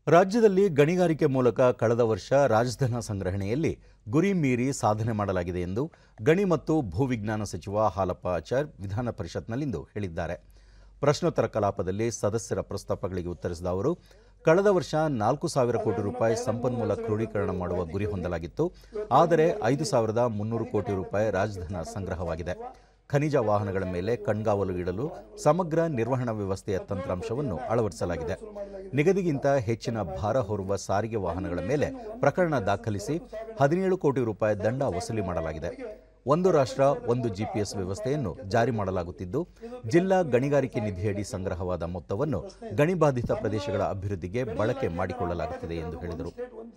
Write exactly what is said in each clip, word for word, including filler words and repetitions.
ರಾಜ್ಯದಲ್ಲಿ ಗಣಿಗಾರಿಕೆ ಮೂಲಕ ಕಳೆದ ವರ್ಷ ರಾಜಧನ ಸಂಗ್ರಹಣೆಯಲ್ಲಿ ಗುರಿ ಮೀರಿ ಸಾಧನೆ ಮಾಡಲಾಗಿದೆ ಎಂದು ಗಣಿ ಮತ್ತು ಭೂವಿಜ್ಞಾನ ಸಚಿವ ಹಾಲಪ್ಪ ಆಚಾರ್ ವಿಧಾನ ಪರಿಷತ್ನಲ್ಲಿಂದು ಹೇಳಿದ್ದಾರೆ. ಪ್ರಶ್ನೋತ್ತರ ಕಲಾಪದಲ್ಲಿ ಸದಸ್ಯರ ಪ್ರಸ್ತಾಪಗಳಿಗೆ ಉತ್ತರಿಸಿದ ಅವರು, ಕಳೆದ ವರ್ಷ ನಾಲ್ಕು ಸಾವಿರ ಕೋಟಿ ರೂಪಾಯಿ ಸಂಪನ್ಮೂಲ ಕ್ರೋಢೀಕರಣ ಮಾಡುವ ಗುರಿ ಹೊಂದಲಾಗಿತ್ತು. ಆದರೆ ಐದು ಸಾವಿರದ ಮುನ್ನೂರು ಕೋಟಿ ರೂಪಾಯಿ ರಾಜಧನ ಸಂಗ್ರಹವಾಗಿದೆ. ಖನಿಜ ವಾಹನಗಳ ಮೇಲೆ ಕಣ್ಗಾವಲು ಇಡಲು ಸಮಗ್ರ ನಿರ್ವಹಣಾ ವ್ಯವಸ್ಥೆಯ ತಂತ್ರಾಂಶವನ್ನು ಅಳವಡಿಸಲಾಗಿದೆ. ನಿಗದಿಗಿಂತ ಹೆಚ್ಚಿನ ಭಾರ ಹೊರುವ ಸಾರಿಗೆ ವಾಹನಗಳ ಮೇಲೆ ಪ್ರಕರಣ ದಾಖಲಿಸಿ ಹದಿನೇಳು ಕೋಟಿ ರೂಪಾಯಿ ದಂಡ ವಸೂಲಿ ಮಾಡಲಾಗಿದೆ. ಒಂದು ರಾಷ್ಟ್ರ ಒಂದು ಜಿಪಿಎಸ್ ವ್ಯವಸ್ಥೆಯನ್ನು ಜಾರಿ ಮಾಡಲಾಗುತ್ತಿದ್ದು, ಜಿಲ್ಲಾ ಗಣಿಗಾರಿಕೆ ನಿಧಿಯಡಿ ಸಂಗ್ರಹವಾದ ಮೊತ್ತವನ್ನು ಗಣಿಬಾಧಿತ ಪ್ರದೇಶಗಳ ಅಭಿವೃದ್ಧಿಗೆ ಬಳಕೆ ಮಾಡಿಕೊಳ್ಳಲಾಗುತ್ತಿದೆ ಎಂದು ಹೇಳಿದರು.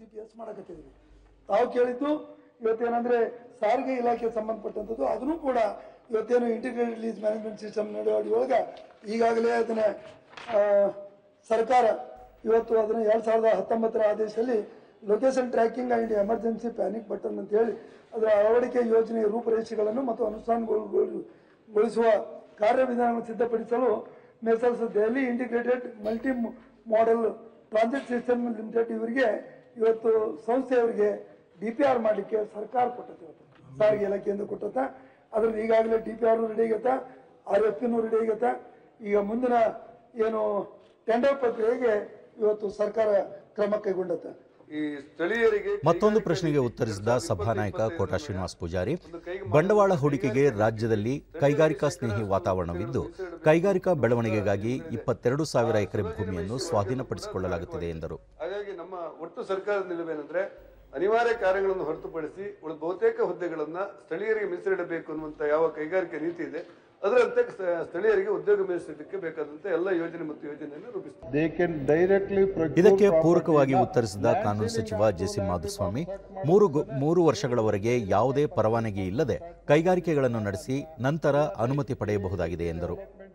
ತಾವು ಕೇಳಿದ್ದು ಇವತ್ತೇನಂದ್ರೆ ಸಾರಿಗೆ ಇಲಾಖೆಗೆ ಸಂಬಂಧಪಟ್ಟಂಥದ್ದು, ಅದನ್ನು ಕೂಡ ಇವತ್ತೇನು ಇಂಟಿಗ್ರೇಟೆಡ್ ಲೀಸ್ ಮ್ಯಾನೇಜ್ಮೆಂಟ್ ಸಿಸ್ಟಮ್ ನಡೆಯುವಾಗ ಈಗಾಗಲೇ ಅದನ್ನ ಸರ್ಕಾರ ಇವತ್ತು ಅದನ್ನ ಎರಡ್ ಸಾವಿರದ ಹತ್ತೊಂಬತ್ತರ ಆದೇಶದಲ್ಲಿ location tracking and emergency panic button ಅಂತ ಹೇಳಿ ಅದರ ಅಳವಡಿಕೆ ಯೋಜನೆಯ ರೂಪುರೇಷೆಗಳನ್ನು ಮತ್ತು ಅನುಷ್ಠಾನಗೊಳಿಸುವ ಕಾರ್ಯವಿಧಾನವನ್ನು ಸಿದ್ಧಪಡಿಸಲು Messrs Delhi integrated multi modal transit system limited ಇವರಿಗೆ ಇವತ್ತು ಸಂಸ್ಥೆಯವರಿಗೆ ಡಿ ಪಿ ಆರ್ ಮಾಡಲಿಕ್ಕೆ ಸರ್ಕಾರ ಕೊಟ್ಟತೆ. ಇವತ್ತು ಸಾರಿಗೆ ಇಲಾಖೆಯಿಂದ ಕೊಟ್ಟತ್ತ. ಅದ್ರಲ್ಲಿ ಈಗಾಗಲೇ ಡಿ ಪಿ ಆರ್ ರೆಡಿ ಆಗತ್ತ, ಆರ್ ಎಫ್ ಪಿನೂ ರೆಡಿ ಆಗತ್ತ. ಈಗ ಮುಂದಿನ ಏನು ಟೆಂಡರ್ ಪ್ರಕ್ರಿಯೆಗೆ ಇವತ್ತು ಸರ್ಕಾರ ಕ್ರಮ ಕೈಗೊಂಡತ್ತ. ಮತ್ತೊಂದು ಪ್ರಶ್ನೆಗೆ ಉತ್ತರಿಸಿದ ಸಭಾನಾಯಕ ಕೋಟಾ ಶ್ರೀನಿವಾಸ್ ಪೂಜಾರಿ, ಬಂಡವಾಳ ಹೂಡಿಕೆಗೆ ರಾಜ್ಯದಲ್ಲಿ ಕೈಗಾರಿಕಾ ಸ್ನೇಹಿ ವಾತಾವರಣವಿದ್ದು, ಕೈಗಾರಿಕಾ ಬೆಳವಣಿಗೆಗಾಗಿ ಇಪ್ಪತ್ತೆರಡು ಸಾವಿರ ಎಕರೆ ಭೂಮಿಯನ್ನು ಸ್ವಾಧೀನಪಡಿಸಿಕೊಳ್ಳಲಾಗುತ್ತಿದೆ ಎಂದರು. ಹಾಗಾಗಿ ನಮ್ಮ ಒಟ್ಟು ಸರ್ಕಾರದ ನಿಲುವೇನೆಂದ್ರೆ ಅನಿವಾರ್ಯ ಕಾರ್ಯಗಳನ್ನು ಹೊರತುಪಡಿಸಿ ಉಳಿದ ಬಹುತೇಕ ಹುದ್ದೆಗಳನ್ನ ಸ್ಥಳೀಯರಿಗೆ ಮೀಸಲಿಡಬೇಕು ಅನ್ನುವಂತ ಯಾವ ಕೈಗಾರಿಕೆ ನೀತಿ ಇದೆ ಅದರಂತೆ ಸ್ಥಳೀಯರಿಗೆ ಉದ್ಯೋಗ ಮೀಸಲಿಡಕ್ಕೆ ಬೇಕಾದಂತೆ ಎಲ್ಲ ಯೋಜನೆ ಮತ್ತು ಯೋಜನೆಯನ್ನು ರೂಪಿಸಿದ್ದಾರೆ. ಇದಕ್ಕೆ ಪೂರಕವಾಗಿ ಉತ್ತರಿಸಿದ ಕಾನೂನು ಸಚಿವ ಜೆ ಸಿ ಮಾಧುಸ್ವಾಮಿ, ಮೂರು ಮೂರು ವರ್ಷಗಳವರೆಗೆ ಯಾವುದೇ ಪರವಾನಗಿ ಇಲ್ಲದೆ ಕೈಗಾರಿಕೆಗಳನ್ನು ನಡೆಸಿ ನಂತರ ಅನುಮತಿ ಪಡೆಯಬಹುದಾಗಿದೆ ಎಂದರು.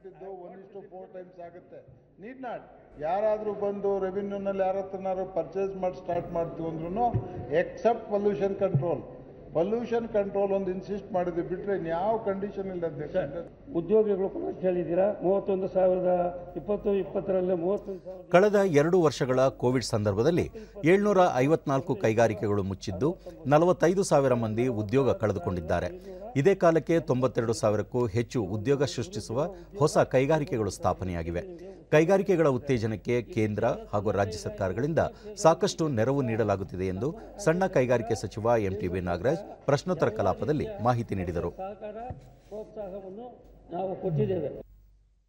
ಯಾರಾದರೂ ಬಂದು ರೆವಿನ್ಯೂನಲ್ಲಿ ಯಾರ ಹತ್ರನಾರು ಪರ್ಚೇಸ್ ಮಾಡಿ ಸ್ಟಾರ್ಟ್ ಮಾಡ್ತೀವಿ ಅಂದ್ರೂ except pollution control pollution control ಒಂದು ಇನ್ಸಿಸ್ಟ್ ಮಾಡಿದ್ವಿ ಬಿಟ್ಟರೆ ಯಾವ ಕಂಡೀಷನ್ ಇಲ್ಲ. ಉದ್ಯೋಗಿಗಳು ಕೂಡ ಹೇಳಿದ್ದೀರಾ, ಮೂವತ್ತೊಂದು ಸಾವಿರದ ಇಪ್ಪತ್ತು ಇಪ್ಪತ್ತರಲ್ಲಿ ಮೂವತ್ತೊಂದು ಸಾವಿರ. ಕಳೆದ ಎರಡು ವರ್ಷಗಳ ಕೋವಿಡ್ ಸಂದರ್ಭದಲ್ಲಿ ಏಳ್ನೂರ ಐವತ್ನಾಲ್ಕು ಕೈಗಾರಿಕೆಗಳು ಮುಚ್ಚಿದ್ದು ನಲವತ್ತೈದು ಸಾವಿರ ಮಂದಿ ಉದ್ಯೋಗ ಕಳೆದುಕೊಂಡಿದ್ದಾರೆ. ಇದೇ ಕಾಲಕ್ಕೆ ತೊಂಬತ್ತೆರಡು ಸಾವಿರಕ್ಕೂ ಹೆಚ್ಚು ಉದ್ಯೋಗ ಸೃಷ್ಟಿಸುವ ಹೊಸ ಕೈಗಾರಿಕೆಗಳು ಸ್ಥಾಪನೆಯಾಗಿವೆ. ಕೈಗಾರಿಕೆಗಳ ಉತ್ತೇಜನಕ್ಕೆ ಕೇಂದ್ರ ಹಾಗೂ ರಾಜ್ಯ ಸರ್ಕಾರಗಳಿಂದ ಸಾಕಷ್ಟು ನೆರವು ನೀಡಲಾಗುತ್ತಿದೆ ಎಂದು ಸಣ್ಣ ಕೈಗಾರಿಕೆ ಸಚಿವ ಎಂ ಟಿ ಬಿ ನಾಗರಾಜ್ ಪ್ರಶ್ನೋತ್ತರ ಕಲಾಪದಲ್ಲಿ ಮಾಹಿತಿ ನೀಡಿದರು. ಪ್ರೋತ್ಸಾಹವನ್ನು ನಾವು ಕೊಟ್ಟಿದ್ದೇವೆ.